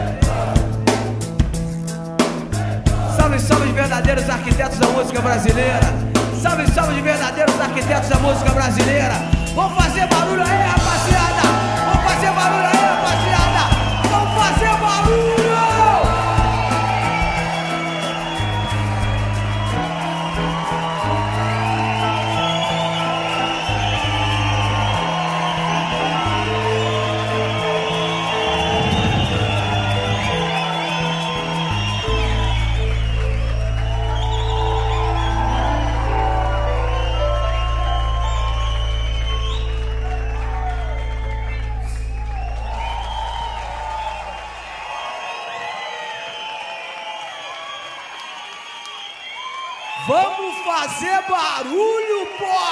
Salve os verdadeiros arquitetos da música brasileira. Salve os verdadeiros arquitetos da música brasileira. Vamos fazer barulho aí, rapaziada. Vamos fazer barulho aí, rapaziada. Vamos fazer barulho. Vamos fazer barulho, pô!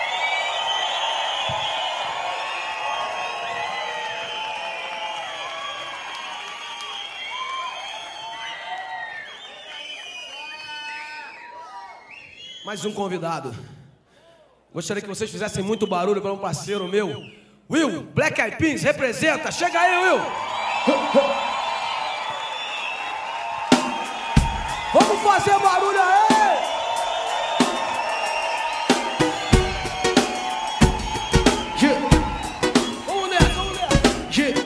Mais um convidado. Gostaria que vocês fizessem muito barulho para um parceiro meu. Will, Black Eyed Peas, representa. Chega aí, Will! Vamos fazer barulho aí! Vamos nessa!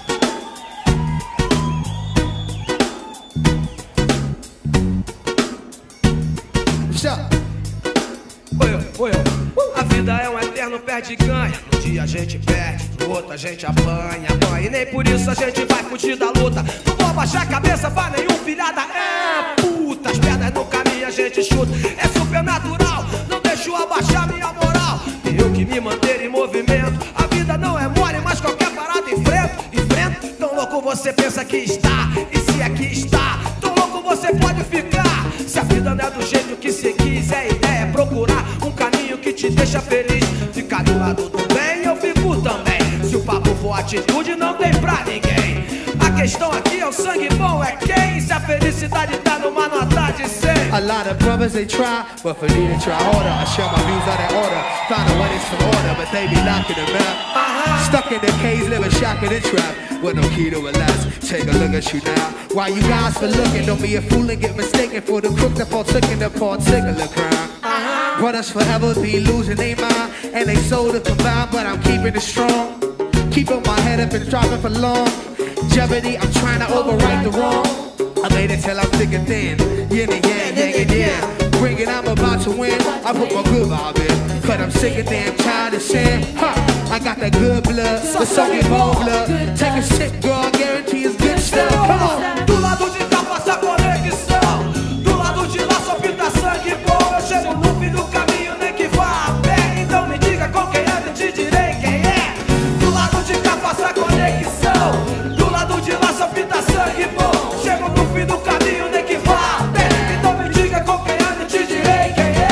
Oi. A vida é um eterno perde-ganha. Um dia a gente perde, no outro a gente apanha. E nem por isso a gente vai fugir da luta. Não vou abaixar a cabeça pra nenhum filhada. É puta, as pedras no caminho a gente chuta. É super natural, não deixo abaixar minha moral. Eu que me manter em movimento. A vida não é mole, mas qualquer parada enfrento. Tão louco você pensa que está, e se aqui está, tão louco você pode ficar. Se a vida não é do jeito que você quis, a ideia é procurar um caminho que te deixa feliz. Ficar do lado do bem, eu fico também. Se o papo for atitude, não tem pra ninguém. A questão aqui é o sangue bom, é quem? Se a felicidade tá numa nota de 100. A lot of brothers they try, but for me to try harder. I share my views out of order, find a way to some order, but they be locking them out. Stuck in the cage, living shock in the trap, with no key to relax. Take a look at you now. While you guys for looking, don't be a fool and get mistaken for the crook that partook in the particular crime. Brothers forever be losing their mind, and they sold to combine, but I'm keeping it strong. Keeping my head up and dropping for long. Jeopardy, I'm trying to overwrite the wrong. I made it till I'm thick and thin. Yin and yang, yang and yang. Bring it, I'm about to win. I put my good vibe in, cause I'm sick of damn tired of sin. I got that good blood, the soaking bone blood. Take a sip, girl, I guarantee it's good stuff. Come on. Do lado de cá passa conexão. Do lado de lá só pinta sangue bom. Eu chego no fim do caminho, nem que vá a pé. Então me diga com quem anda, eu te direi quem é. Do lado de cá passa conexão. Do lado de lá só pinta sangue bom. Chego no fim do caminho, nem que vá a pé. Então me diga com quem anda, eu te direi quem é.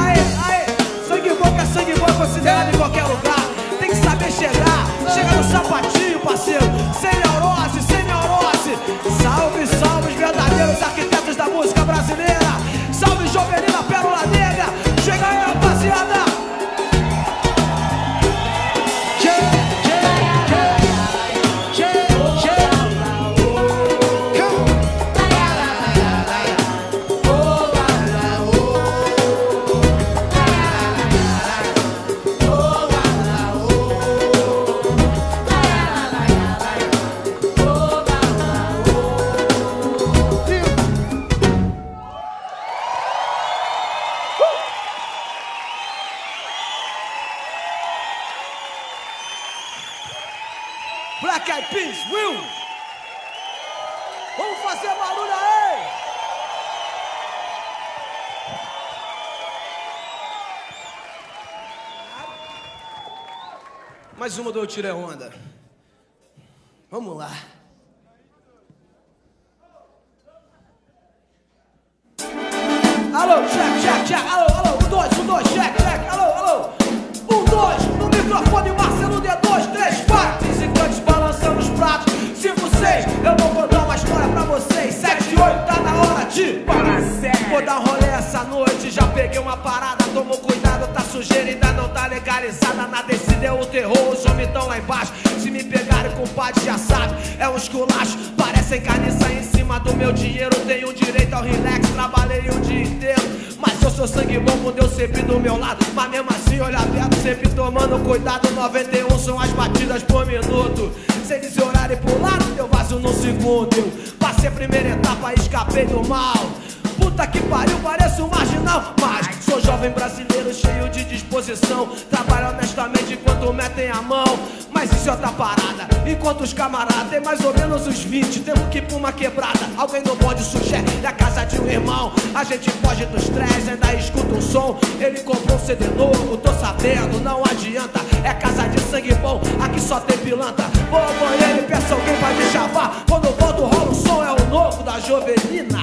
Aê, sangue bom que é sangue bom, considerado em qualquer lugar. Tem que saber chegar. Chega no sapatinho, parceiro. Sem Martins, Will. Vamos fazer barulho aí. Mais uma do Eu Tirei Onda. Vamos lá. Alô, check. Alô, 1, 2, check. Alô. 1, 2, no microfone, Marcelo D2, 3, 4. Integrantes balançando os pratos. 5, 6, eu vou contar uma história pra vocês. 7, 8, tá na hora de vou dar um rolê essa noite. Já peguei uma parada, tomou cuidado, tá sujeira, ainda não tá legalizada. Na descida é o terror, os homens tão lá embaixo. Se me pegarem, compadre, já sabe, é um esculacho. Parecem carniça em cima do meu dinheiro. Tenho direito ao relax, trabalhei o dia inteiro. Mas eu sou sangue bom com Deus sempre do meu lado. Mas mesmo assim, olho aberto, sempre tomando cuidado. 91 são as batidas por minuto. Sem dizer horário e pro lado, eu vazo num segundo. Eu passei a primeira etapa, escapei do mal. Puta que pariu, pareço um marginal. Mas sou jovem brasileiro, cheio de disposição. Trabalho honestamente enquanto metem a mão. Mas isso é outra parada. Enquanto os camaradas tem mais ou menos uns 20. Temos que ir pra uma quebrada. Alguém não pode sugere é a casa de um irmão. A gente foge do estresse, ainda escuta um som. Ele comprou um CD novo, tô sabendo, não adianta. É casa de sangue bom, aqui só tem pilantra. Vou ao banheiro e peço alguém pra me chavar. Quando eu volto rola o som, é o novo da Jovelina.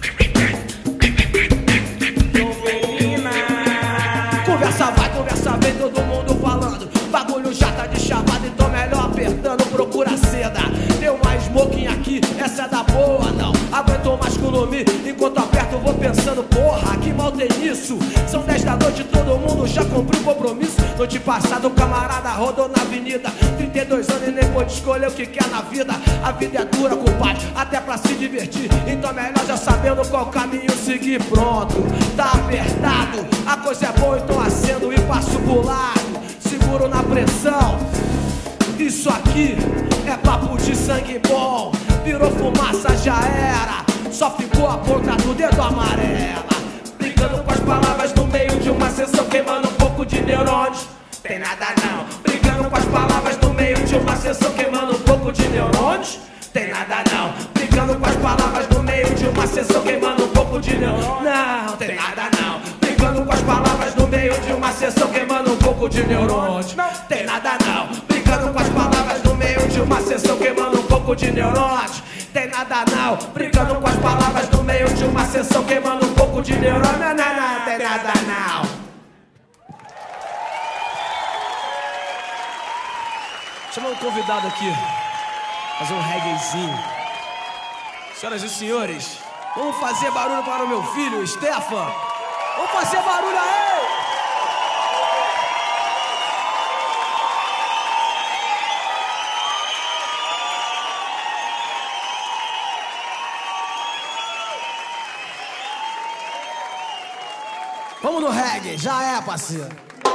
Conversa vem, todo mundo falando. Bagulho já tá de chamada, então melhor apertando, procura seda. Deu mais smoking aqui, essa é da boa, não aguentou mais columir. Enquanto aperto vou pensando, porra, que mal tem isso. São 10 da noite, todo mundo já cumpriu o compromisso. Noite passada o camarada rodou na avenida. 32 anos e nem pôde escolher o que quer na vida. A vida é dura, compadre, até pra se divertir. Então melhor já sabendo qual caminho seguir. Pronto, tá apertado, a coisa é boa, então acendo e passo pro lado. Seguro na pressão. Isso aqui é papo de sangue bom. Virou fumaça, já era. Só ficou a ponta do dedo amarela. Brincando com as palavras no meio de uma sessão, queimando um pouco de neurônios. Tem nada não. Brincando com as palavras no meio de uma sessão, queimando um pouco de neurônios. Tem nada não. Brincando com as palavras no meio de uma sessão, queimando um pouco de neurônios. Não, tem nada não. Brincando com as palavras no meio de uma sessão, queimando um pouco de neurônios. Não tem nada não. Brincando com as palavras no meio de uma sessão, queimando um pouco de neurônios. Tem nada não. Brincando com as palavras no meio de uma sessão, queimando um pouco de neurônios. Não, tem nada não. Chamando o convidado aqui, fazer um reggaezinho. Senhoras e senhores, vamos fazer barulho para o meu filho, Stefan. Vamos fazer barulho aí! Vamos no reggae, já é, parceiro.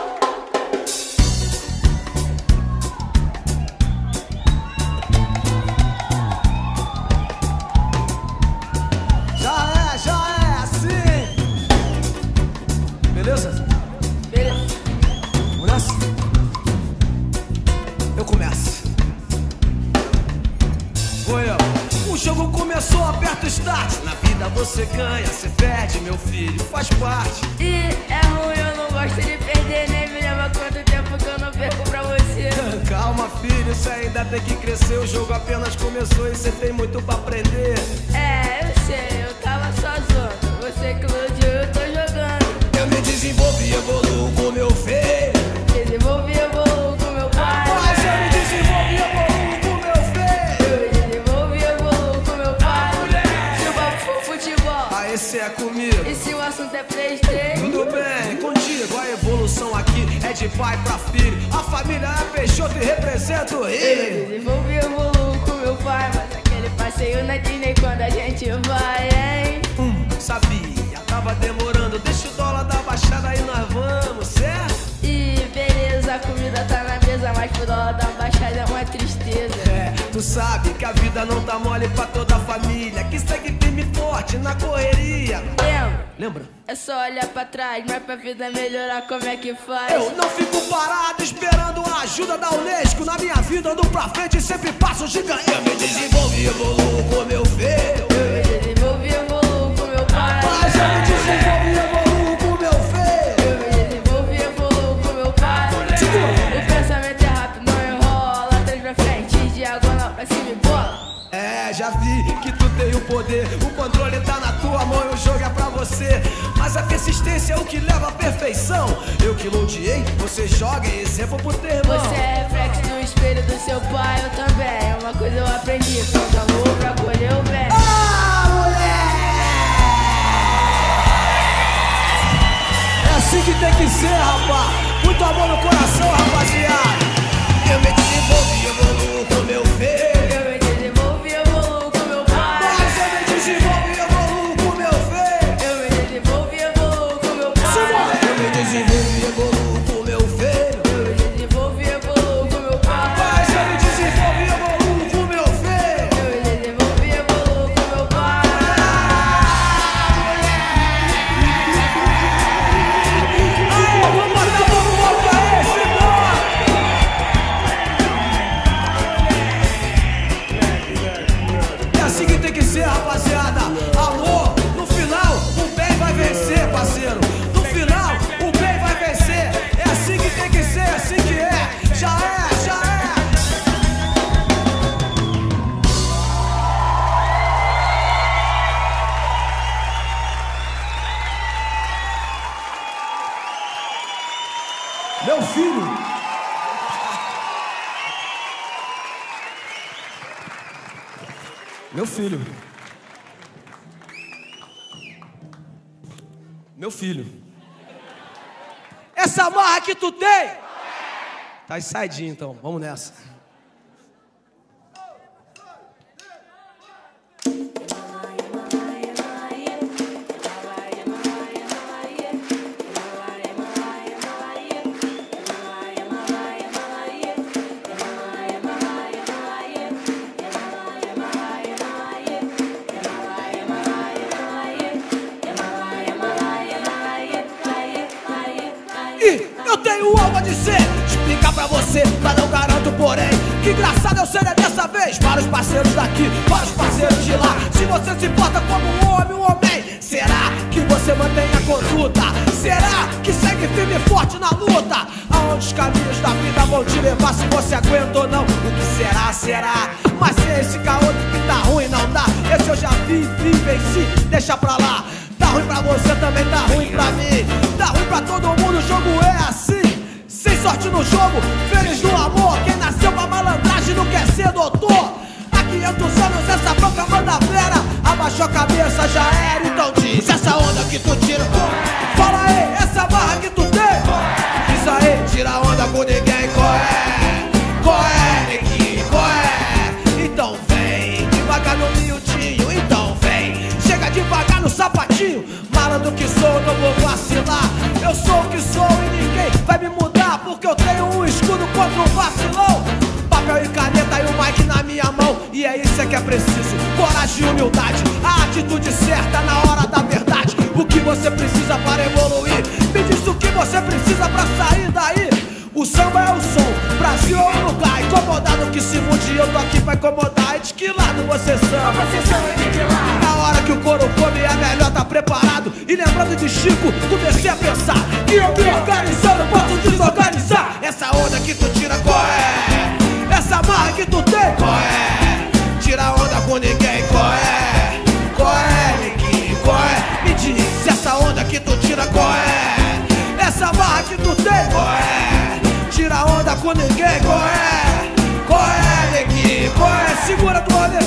Já é assim. Beleza? Beleza. Vamos nessa? Eu começo. Vou eu. O jogo começou, aperta o start. Na vida você ganha, você perde, meu filho, faz parte. E é ruim, eu não gosto de perder. Nem me lembra quanto tempo que eu não perco pra você. Calma, filho, isso ainda tem que crescer. O jogo apenas começou e você tem muito pra aprender. É, eu sei, eu tava só zoando. Você que iludiu, eu tô jogando. Eu me desenvolvi e evoluo com meu filho. Desenvolvi, evoluo com meu pai. Mas eu me desenvolvi e evoluo com meu filho. Eu me desenvolvi, evoluo com meu pai. Se o papo for futebol, Ah, esse é comigo. e se o assunto é Playstation? Tudo bem, contigo, a evolução aqui é de pai pra filho. A família é Peixoto e representa o Eu Rio. desenvolvi, evoluo com meu pai. Mas aquele passeio na Disney quando a gente vai, hein? Sabia, tava demorando. Deixa o dólar da baixada aí, nós vamos, certo? E beleza, a comida tá na mesa, mas pro dólar da baixada é uma tristeza. É, tu sabe que a vida não tá mole pra toda a família, que segue firme e forte na correria. Lembra? É só olhar pra trás, mas pra vida melhorar como é que faz? Eu não fico parado esperando a ajuda da Unesco. Na minha vida ando pra frente e sempre passo gigante. Eu me desenvolvi e evoluo com meu filho. Eu me desenvolvi e evoluo com meu pai. Mas eu me desenvolvi e evoluo com meu filho. Eu me desenvolvi e evoluo com meu pai. O pensamento é rápido, não enrola. Trás pra frente, diagonal pra cima e bola. É, já vi que tu tem o poder. O controle tá na tua mão e o jogo é pra você. Mas a persistência é o que leva à perfeição. Eu que loadiei, você joga e exemplo pro teu irmão. Você é reflexo do espelho do seu pai, eu também. Uma coisa eu aprendi, falta amor pra colher o bem. Ah, mulher! É assim que tem que ser, rapaz. Muito amor no coração, rapaziada. Eu me desenvolvi e evoluo com meu filho. Eu me desenvolvi e evoluo com meu pai. Mas eu me desenvolvo e evoluo com meu filho. Eu me desenvolvi e evoluo com meu pai. Eu me desenvolvo e evoluo com meu filho. Eu me desenvolvi e evoluo com meu pai. Mas eu me desenvolvo e evoluo com meu filho. Eu me desenvolvi e evoluo com meu pai. Aí, vamos botar todo mundo aí, senhor! É assim que tem que ser, rapaziada. Amor, no final, o bem vai vencer, parceiro. No final, o bem vai vencer. É assim que tem que ser, é assim que é. Já é, já é. Meu filho. Meu filho. Meu filho. Essa marra que tu tem. Tá ensaidinho então, vamos nessa. Eu tenho algo a dizer, explicar pra você, mas não garanto porém. Que engraçado eu serei dessa vez. Para os parceiros daqui, para os parceiros de lá. Se você se porta como um homem, será que você mantém a conduta? Será que segue firme e forte na luta? Aonde os caminhos da vida vão te levar, se você aguenta ou não? O que será, será? Mas se esse caô de que tá ruim não dá. Esse eu já vi, venci, deixa pra lá. Tá ruim pra você, também tá ruim pra mim. Tá ruim pra todo mundo, o jogo é assim. Sem sorte no jogo, feliz no amor. Quem nasceu pra malandragem não quer ser doutor. Há 500 anos essa bronca manda fera. Abaixou a cabeça, já era, então diz. Essa onda que tu tira, fala aí, essa barra que tu tem. Diz aí, tira onda com ninguém, qual é? Qual é, neguinho, qual é? Então vem, devagar no miudinho, então vem. Chega devagar no sapatinho. Malandro que sou, não vou vacilar. Eu sou o que sou e ninguém vai me mudar, porque eu tenho um escudo contra um vacilão. Papel e caneta e o mic na minha mão. E é isso que é preciso, coragem e humildade. A atitude certa na hora da verdade. O que você precisa para evoluir? Me diz o que você precisa pra sair daí. O samba é o som, Brasil é o lugar. Incomodado que se um dia eu tô aqui pra incomodar. E de que lado você samba? Você samba de que lado? Na hora que o couro come é melhor tá preparado. E lembrando de Chico, comecei a pensar que eu me organizando posso desorganizar. Essa onda que tu tira, qual é? Essa marra que tu tem, qual é? Tira onda com ninguém, qual é? Qual é, neguinho, qual é? Me diz, essa onda que tu tira, qual é? Essa marra que tu tem, qual é? Tira onda com ninguém, qual é? Qual é, neguinho, qual é? Segura do rolê.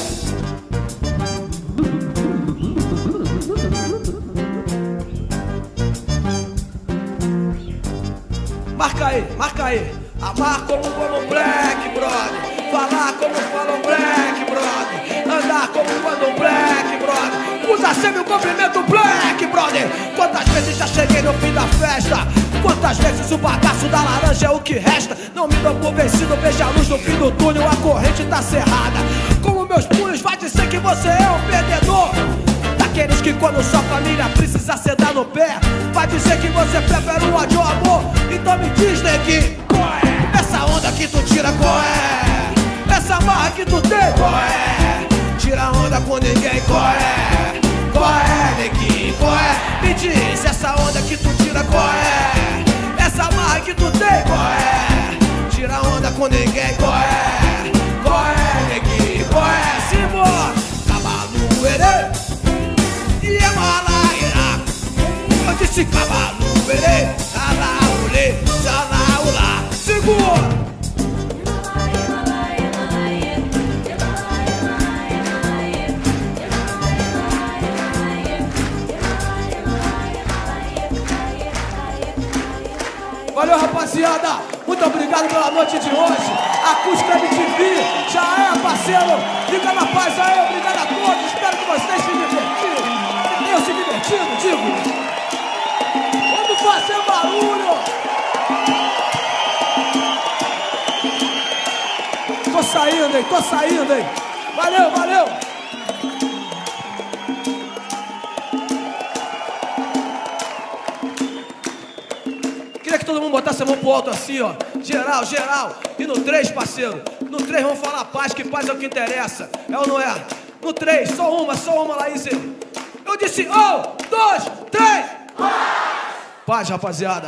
Marca aí. Amar como quando black, brother. Falar como falam black, brother. Andar como quando black, brother. Usa sempre o cumprimento black, brother. Quantas vezes já cheguei no fim da festa? Quantas Muitas vezes o bagaço da laranja é o que resta. Não me dou por vencido, veja a luz no fim do túnel, a corrente tá cerrada. Como meus punhos, vai dizer que você é um perdedor. Daqueles que quando sua família precisa sedar no pé, vai dizer que você prefere o ódio ao amor. Então me diz, neguinho, qual é? Essa onda que tu tira, qual é? Essa marra que tu tem, qual é? Tira onda com ninguém, qual é? Qual é, neguinho, qual é? Me diz, essa onda que tu tira, qual é? Essa marra que tu tem, qual é? Tira onda com ninguém, qual é? Qual é, neguinho, qual é? Simbora! Cavalo, erê! E é malaira! Eu disse cavalo, erê! Alaulê, alaulá! Segura! Valeu, rapaziada! Muito obrigado pela noite de hoje. Acústica MTV, já é, parceiro. Fica na paz aí, obrigado a todos. Espero que vocês se divertiram. Que tenham se divertido, digo. Vamos fazer barulho! Tô saindo, hein? Tô saindo, hein? Valeu, valeu! Queria que todo mundo botasse a mão pro alto assim, ó. Geral, geral. E no 3, parceiro. No 3 vamos falar paz, que paz é o que interessa. É ou não é? No 3, só uma, Laís. Eu disse 1, 2, 3. Paz, rapaziada.